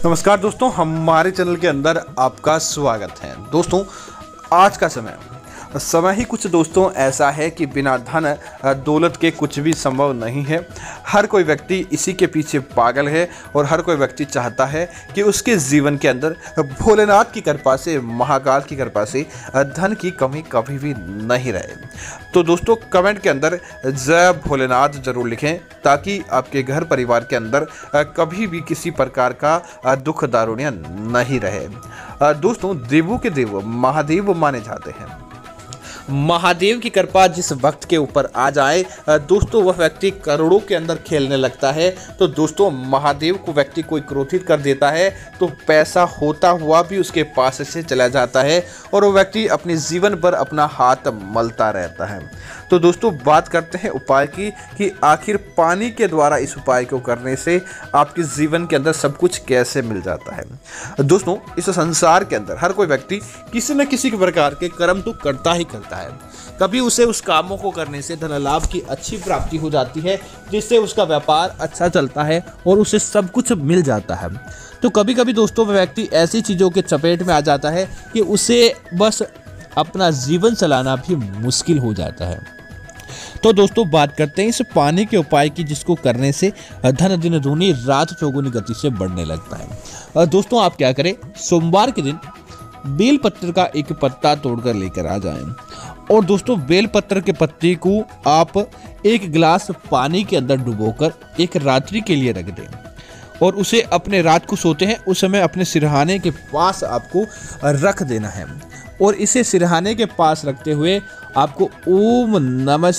नमस्कार दोस्तों, हमारे चैनल के अंदर आपका स्वागत है। दोस्तों, आज का समय ही कुछ दोस्तों ऐसा है कि बिना धन दौलत के कुछ भी संभव नहीं है। हर कोई व्यक्ति इसी के पीछे पागल है और हर कोई व्यक्ति चाहता है कि उसके जीवन के अंदर भोलेनाथ की कृपा से, महाकाल की कृपा से धन की कमी कभी भी नहीं रहे। तो दोस्तों, कमेंट के अंदर जय भोलेनाथ जरूर लिखें ताकि आपके घर परिवार के अंदर कभी भी किसी प्रकार का दुख दारुण्य नहीं रहे। दोस्तों, देवों के देव महादेव माने जाते हैं। महादेव की कृपा जिस वक्त के ऊपर आ जाए दोस्तों, वह व्यक्ति करोड़ों के अंदर खेलने लगता है। तो दोस्तों, महादेव को व्यक्ति कोई क्रोधित कर देता है तो पैसा होता हुआ भी उसके पास से चला जाता है और वो व्यक्ति अपने जीवन पर अपना हाथ मलता रहता है। तो दोस्तों, बात करते हैं उपाय की कि आखिर पानी के द्वारा इस उपाय को करने से आपके जीवन के अंदर सब कुछ कैसे मिल जाता है। दोस्तों, इस संसार के अंदर हर कोई व्यक्ति किसी न किसी प्रकार के कर्म तो करता ही करता है। कभी उसे उस कामों को करने से धन लाभ की अच्छी प्राप्ति हो जाती है, जिससे उसका व्यापार अच्छा चलता है और उसे सब कुछ मिल जाता है। तो कभी कभी दोस्तों, वह व्यक्ति ऐसी चीज़ों के चपेट में आ जाता है कि उसे बस अपना जीवन चलाना भी मुश्किल हो जाता है। तो दोस्तों, बात करते हैं इस पानी के उपाय की, जिसको करने से धन दिन दूनी रात चौगुनी गति से बढ़ने लगता है। दोस्तों, आप क्या करें, सोमवार के दिन बेल पत्र का एक पत्ता तोड़कर लेकर आ जाएं और दोस्तों, बेल पत्र के पत्ते को आप एक गिलास पानी के अंदर डुबोकर एक रात्रि के लिए रख दें और उसे अपने रात को सोते हैं उस समय अपने सिरहाने के पास आपको रख देना है। और इसे सिरहाने के पास रखते हुए आपको ओम नमः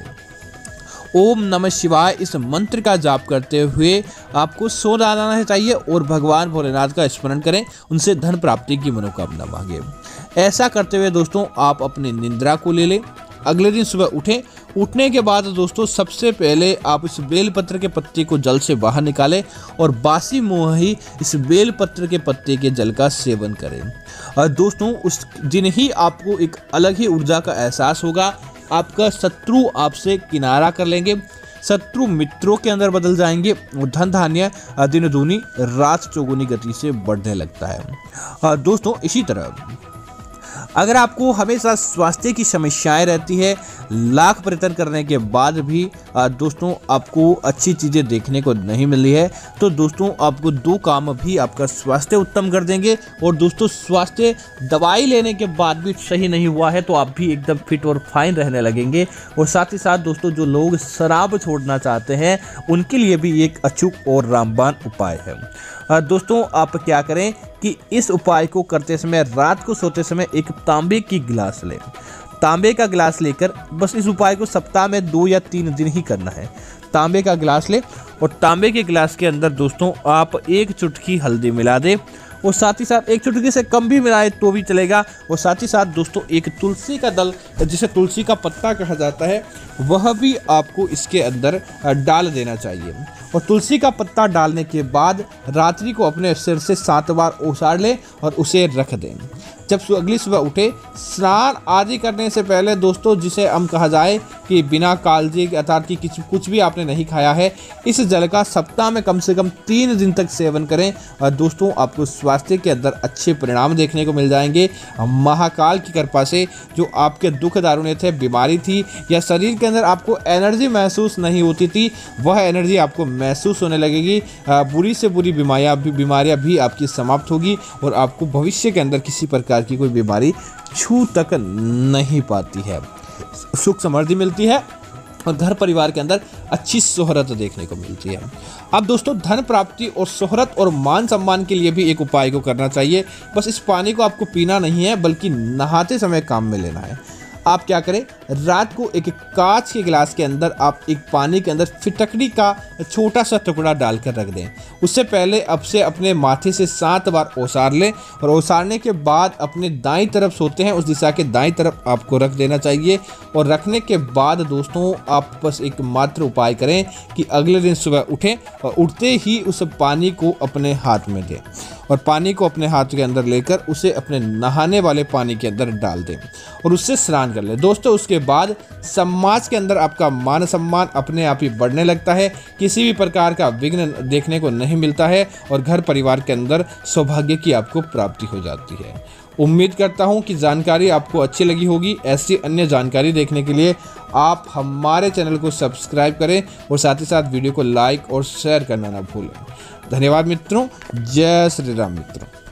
शिवाय इस मंत्र का जाप करते हुए आपको सो जाना चाहिए और भगवान भोलेनाथ का स्मरण करें, उनसे धन प्राप्ति की मनोकामना मांगे। ऐसा करते हुए दोस्तों, आप अपनी निंद्रा को ले लें। अगले दिन सुबह उठें। उठने के बाद दोस्तों, सबसे पहले आप इस बेलपत्र के पत्ते को जल से बाहर निकालें और बासी मुंह ही इस बेलपत्र के पत्ते के जल का सेवन करें। दोस्तों, उस दिन ही आपको एक अलग ही ऊर्जा का एहसास होगा। आपका शत्रु आपसे किनारा कर लेंगे, शत्रु मित्रों के अंदर बदल जाएंगे और धन धान्य दिन दूनी रात चौगुनी गति से बढ़ने लगता है। दोस्तों, इसी तरह अगर आपको हमेशा स्वास्थ्य की समस्याएं रहती है, लाख प्रयत्न करने के बाद भी दोस्तों आपको अच्छी चीज़ें देखने को नहीं मिली है, तो दोस्तों आपको दो काम भी आपका स्वास्थ्य उत्तम कर देंगे। और दोस्तों, स्वास्थ्य दवाई लेने के बाद भी सही नहीं हुआ है तो आप भी एकदम फिट और फाइन रहने लगेंगे। और साथ ही साथ दोस्तों, जो लोग शराब छोड़ना चाहते हैं उनके लिए भी एक अचूक और रामबाण उपाय है। दोस्तों, आप क्या करें कि इस उपाय को करते समय रात को सोते समय एक तांबे की गिलास लें। तांबे का गिलास लेकर बस इस उपाय को सप्ताह में 2 या 3 दिन ही करना है। तांबे का गिलास लें और तांबे के गिलास के अंदर दोस्तों आप 1 चुटकी हल्दी मिला दें और साथ ही साथ 1 चुटकी से कम भी मिलाए तो भी चलेगा। और साथ ही साथ दोस्तों, एक तुलसी का दल, जिसे तुलसी का पत्ता कहा जाता है, वह भी आपको इसके अंदर डाल देना चाहिए। और तुलसी का पत्ता डालने के बाद रात्रि को अपने सिर से 7 बार ओसार लें और उसे रख दें। जब अगली सुबह उठे, स्नान आदि करने से पहले दोस्तों, जिसे हम कहा जाए कि बिना कालजी अर्थात कि कुछ भी आपने नहीं खाया है, इस जल का सप्ताह में कम से कम 3 दिन तक सेवन करें। और दोस्तों, आपको स्वास्थ्य के अंदर अच्छे परिणाम देखने को मिल जाएंगे। महाकाल की कृपा से जो आपके दुख दारुण्य थे, बीमारी थी या शरीर के अंदर आपको एनर्जी महसूस नहीं होती थी, वह एनर्जी आपको महसूस होने लगेगी। बुरी से बुरी बीमारियां भी आपकी समाप्त होगी और आपको भविष्य के अंदर किसी प्रकार की कोई बीमारी छू तक नहीं पाती है। सुख समृद्धि मिलती है और घर परिवार के अंदर अच्छी शोहरत देखने को मिलती है। अब दोस्तों, धन प्राप्ति और शोहरत और मान सम्मान के लिए भी एक उपाय को करना चाहिए। बस इस पानी को आपको पीना नहीं है बल्कि नहाते समय काम में लेना है। आप क्या करें, रात को एक कांच के गिलास के अंदर आप एक पानी के अंदर फिटकड़ी का छोटा सा टुकड़ा डालकर रख दें। उससे पहले अब से अपने माथे से 7 बार ओसार लें और ओसारने के बाद अपने दाईं तरफ सोते हैं उस दिशा के दाईं तरफ आपको रख देना चाहिए। और रखने के बाद दोस्तों, आप बस एक मात्र उपाय करें कि अगले दिन सुबह उठें और उठते ही उस पानी को अपने हाथ में दें और पानी को अपने हाथ के अंदर लेकर उसे अपने नहाने वाले पानी के अंदर डाल दें और उससे स्नान कर लें। दोस्तों उसके बाद समाज के अंदर आपका मान सम्मान अपने आप ही बढ़ने लगता है, किसी भी प्रकार का विघ्न देखने को नहीं मिलता है और घर परिवार के अंदर सौभाग्य की आपको प्राप्ति हो जाती है। उम्मीद करता हूं कि जानकारी आपको अच्छी लगी होगी। ऐसी अन्य जानकारी देखने के लिए आप हमारे चैनल को सब्सक्राइब करें और साथ ही साथ वीडियो को लाइक और शेयर करना ना भूलें। धन्यवाद मित्रों। जय श्री राम मित्रों।